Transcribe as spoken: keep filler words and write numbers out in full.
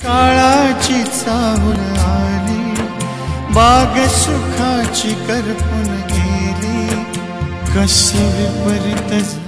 काळाची चाहूल आली, बाग सुखाची करपून गेली, कस विपरीत